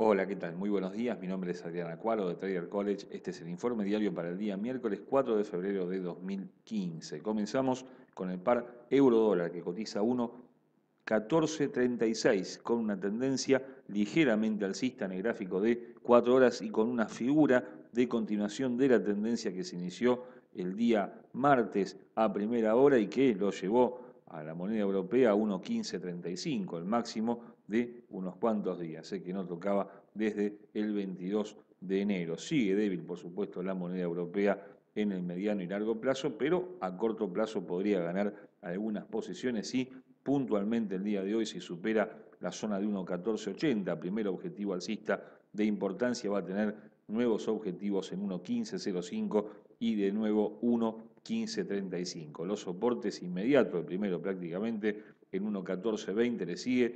Hola, ¿qué tal? Muy buenos días. Mi nombre es Adrián Acuaro de Trader College. Este es el informe diario para el día miércoles 4 de febrero de 2015. Comenzamos con el par euro-dólar que cotiza 1,1436 con una tendencia ligeramente alcista en el gráfico de 4 horas y con una figura de continuación de la tendencia que se inició el día martes a primera hora y que lo llevó a la moneda europea a 1,1535, el máximo de unos cuantos días, que no tocaba desde el 22 de enero. Sigue débil, por supuesto, la moneda europea en el mediano y largo plazo, pero a corto plazo podría ganar algunas posiciones y puntualmente el día de hoy, si supera la zona de 1,1480, primer objetivo alcista de importancia, va a tener nuevos objetivos en 1,1505 y de nuevo 1,1535. Los soportes inmediatos, el primero prácticamente en 1,1420 le sigue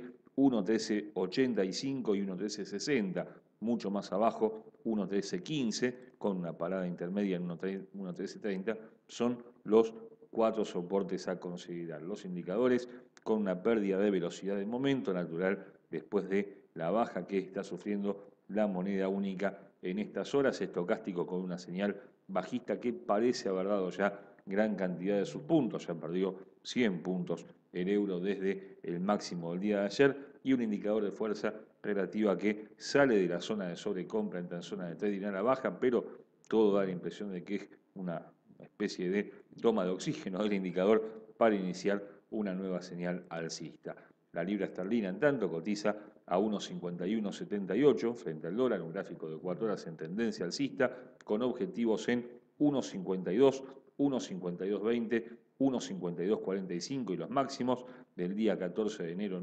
1,1385 y 1,1360, mucho más abajo 1,1315 con una parada intermedia en 1,1330, son los cuatro soportes a considerar. Los indicadores con una pérdida de velocidad de momento natural después de la baja que está sufriendo la moneda única en estas horas, estocástico con una señal bajista que parece haber dado ya gran cantidad de sus puntos, ya perdió 100 puntos el euro desde el máximo del día de ayer y un indicador de fuerza relativa que sale de la zona de sobrecompra, entra en zona de trading a la baja, pero todo da la impresión de que es una especie de toma de oxígeno del indicador para iniciar una nueva señal alcista. La libra esterlina, en tanto, cotiza a 1,5178 frente al dólar, un gráfico de 4 horas en tendencia alcista, con objetivos en 1,52, 1,5220, 1,5245 y los máximos del día 14 de enero en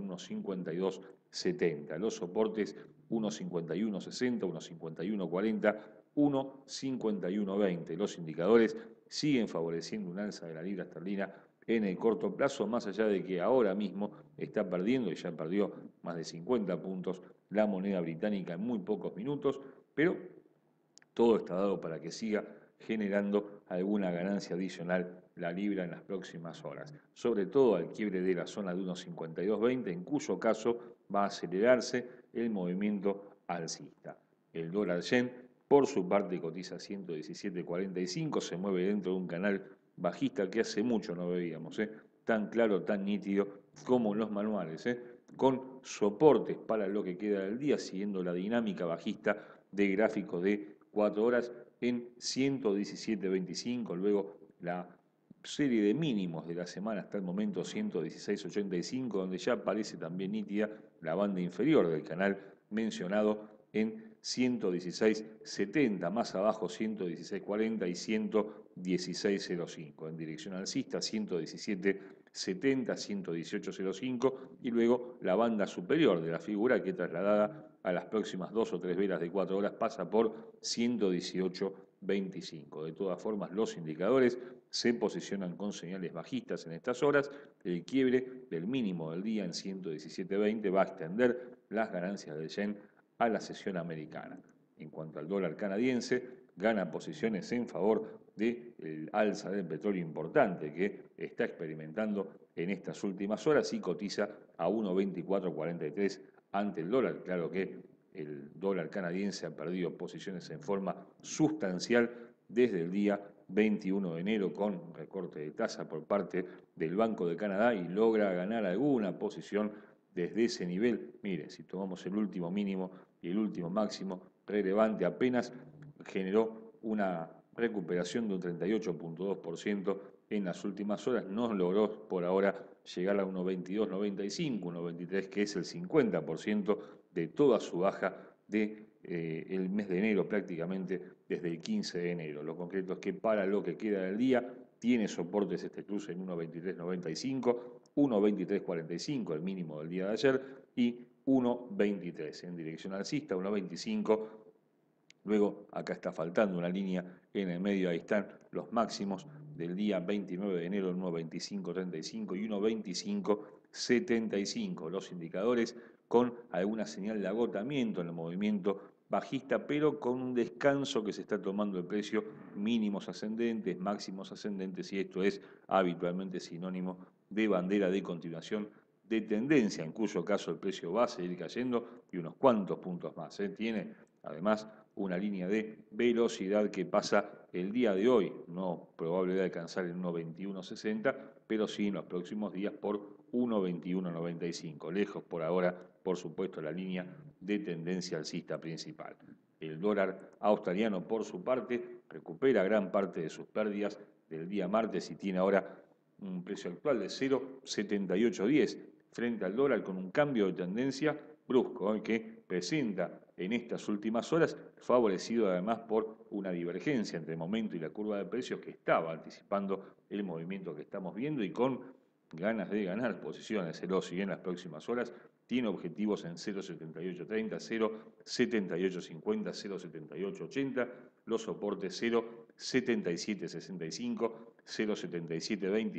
1,5270. Los soportes 1,5160, 1,5140, 1,5120. Los indicadores siguen favoreciendo un alza de la libra esterlina en el corto plazo, más allá de que ahora mismo está perdiendo y ya perdió más de 50 puntos la moneda británica en muy pocos minutos, pero todo está dado para que siga generando alguna ganancia adicional la libra en las próximas horas, sobre todo al quiebre de la zona de 1,5220, en cuyo caso va a acelerarse el movimiento alcista. El dólar yen, por su parte, cotiza 117,45, se mueve dentro de un canal bajista que hace mucho no veíamos, tan claro, tan nítido como en los manuales, con soportes para lo que queda del día, siguiendo la dinámica bajista de gráfico de 4 horas en 117.25, luego la serie de mínimos de la semana hasta el momento 116.85, donde ya aparece también nítida la banda inferior del canal mencionado en 116.70, más abajo 116.40 y 116.05, en dirección alcista 117.70, 118.05 y luego la banda superior de la figura que trasladada a las próximas 2 o 3 velas de 4 horas pasa por 118.25. De todas formas, los indicadores se posicionan con señales bajistas en estas horas. El quiebre del mínimo del día en 117.20 va a extender las ganancias del yen a la sesión americana. En cuanto al dólar canadiense, gana posiciones en favor del alza del petróleo importante que está experimentando en estas últimas horas y cotiza a 1,2443 ante el dólar. Claro que el dólar canadiense ha perdido posiciones en forma sustancial desde el día 21 de enero con recorte de tasa por parte del Banco de Canadá y logra ganar alguna posición desde ese nivel. Mire, si tomamos el último mínimo y el último máximo relevante, apenas generó una recuperación de un 38,2% en las últimas horas. No logró por ahora llegar a 1,2295, 1,23, que es el 50% de toda su baja de el mes de enero, prácticamente desde el 15 de enero. Lo concreto es que para lo que queda del día tiene soportes este cruce en 1,2395, 1,2345, el mínimo del día de ayer, y 1,23 en dirección alcista, 1,25. Luego acá está faltando una línea en el medio, ahí están los máximos del día 29 de enero, 1,2535 y 1,2575. Los indicadores con alguna señal de agotamiento en el movimiento bajista, pero con un descanso que se está tomando el precio, mínimos ascendentes, máximos ascendentes, y esto es habitualmente sinónimo de bandera de continuación de tendencia, en cuyo caso el precio va a seguir cayendo y unos cuantos puntos más. Tiene además una línea de velocidad que pasa el día de hoy, no probable de alcanzar el 1.2160, pero sí en los próximos días por 1.2195. Lejos por ahora, por supuesto, la línea de tendencia alcista principal. El dólar australiano, por su parte, recupera gran parte de sus pérdidas del día martes y tiene ahora un precio actual de 0,7810 frente al dólar, con un cambio de tendencia brusco que presenta en estas últimas horas, favorecido además por una divergencia entre el momento y la curva de precios que estaba anticipando el movimiento que estamos viendo y con ganas de ganar posiciones. El OSI en las próximas horas tiene objetivos en 0,7830, 0,7850, 0,7880, los soportes 0,7765, 0,7720 y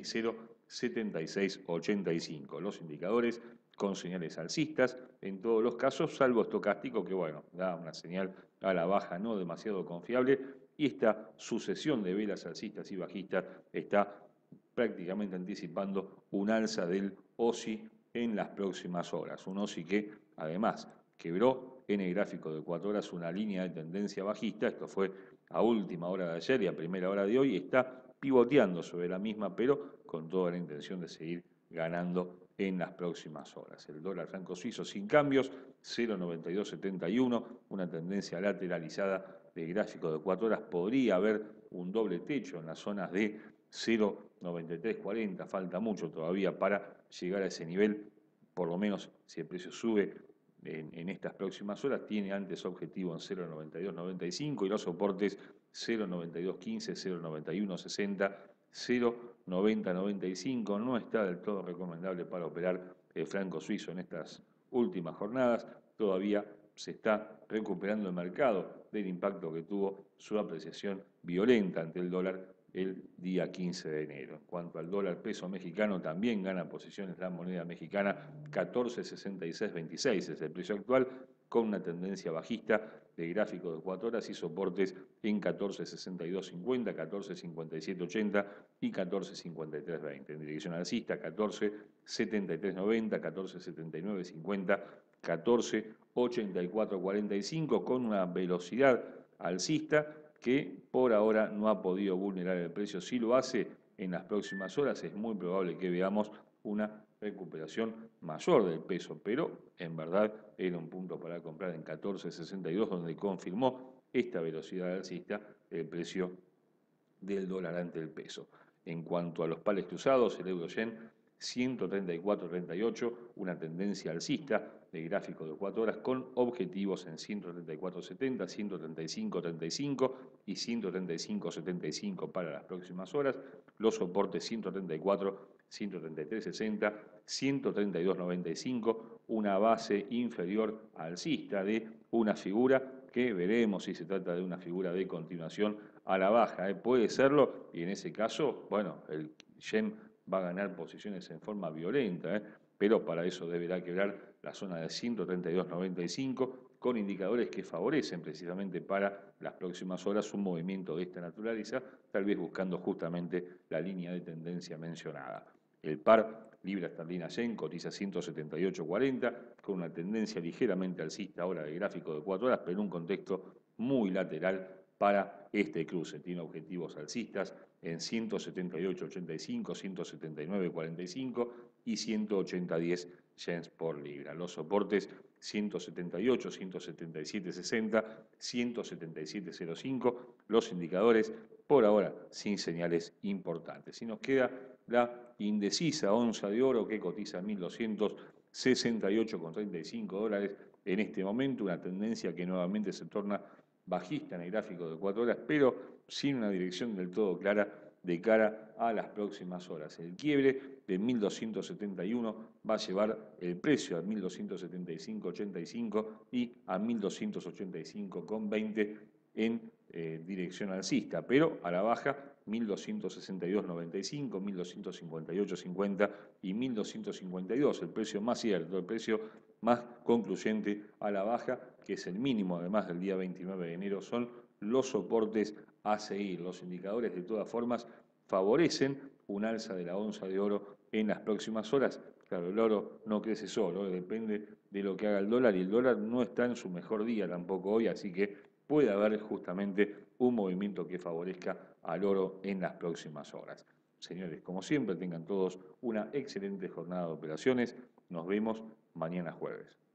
0,7685. Los indicadores con señales alcistas en todos los casos, salvo estocástico, que bueno, da una señal a la baja no demasiado confiable, y esta sucesión de velas alcistas y bajistas está prácticamente anticipando un alza del OSI en las próximas horas. Un OSI que además quebró en el gráfico de 4 horas una línea de tendencia bajista, esto fue a última hora de ayer y a primera hora de hoy, y está pivoteando sobre la misma, pero con toda la intención de seguir ganando en las próximas horas. El dólar franco suizo sin cambios, 0,9271, una tendencia lateralizada del gráfico de 4 horas. Podría haber un doble techo en las zonas de 0,9340, falta mucho todavía para llegar a ese nivel, por lo menos si el precio sube en estas próximas horas, tiene antes objetivo en 0,9295 y los soportes 0,9215, 0,9160, 0,9095. No está del todo recomendable para operar el franco suizo en estas últimas jornadas. Todavía se está recuperando el mercado del impacto que tuvo su apreciación violenta ante el dólar el día 15 de enero. En cuanto al dólar peso mexicano, también gana posiciones la moneda mexicana, 14.6626 es el precio actual, con una tendencia bajista de gráfico de 4 horas y soportes en 14.6250, 14.5780 y 14.5320. En dirección alcista, 14.7390, 14.7950, 14.8445, con una velocidad alcista que por ahora no ha podido vulnerar el precio. Si lo hace en las próximas horas, es muy probable que veamos una recuperación mayor del peso, pero en verdad era un punto para comprar en 14.62, donde confirmó esta velocidad alcista el precio del dólar ante el peso. En cuanto a los pares cruzados, el euro-yen 134.38, una tendencia alcista de gráfico de 4 horas con objetivos en 134.70, 135.35 y 135.75 para las próximas horas. Los soportes 134, 133.60, 132.95, una base inferior alcista de una figura que veremos si se trata de una figura de continuación a la baja. Puede serlo y en ese caso, bueno, el yen va a ganar posiciones en forma violenta, pero para eso deberá quebrar la zona de 132.95 con indicadores que favorecen precisamente para las próximas horas un movimiento de esta naturaleza, tal vez buscando justamente la línea de tendencia mencionada. El par libra esterlina yen cotiza 178.40 con una tendencia ligeramente alcista ahora de gráfico de 4 horas, pero en un contexto muy lateral para este cruce. Tiene objetivos alcistas en 178.85, 179.45 y 180.10 yens por libra. Los soportes 178, 177.60, 177.05. Los indicadores por ahora sin señales importantes. Y nos queda la indecisa onza de oro que cotiza 1.268,35 dólares en este momento, una tendencia que nuevamente se torna bajista en el gráfico de 4 horas, pero sin una dirección del todo clara de cara a las próximas horas. El quiebre de 1.271 va a llevar el precio a 1.275,85 y a 1.285,20 en dirección alcista, pero a la baja 1.262,95, 1.258,50 y 1.252, el precio más cierto, el precio más concluyente a la baja, que es el mínimo además del día 29 de enero, son los soportes a seguir. Los indicadores de todas formas favorecen un alza de la onza de oro en las próximas horas Claro, el oro no crece solo, depende de lo que haga el dólar y el dólar no está en su mejor día tampoco hoy, así que puede haber justamente un movimiento que favorezca al oro en las próximas horas. Señores, como siempre, tengan todos una excelente jornada de operaciones. Nos vemos mañana jueves.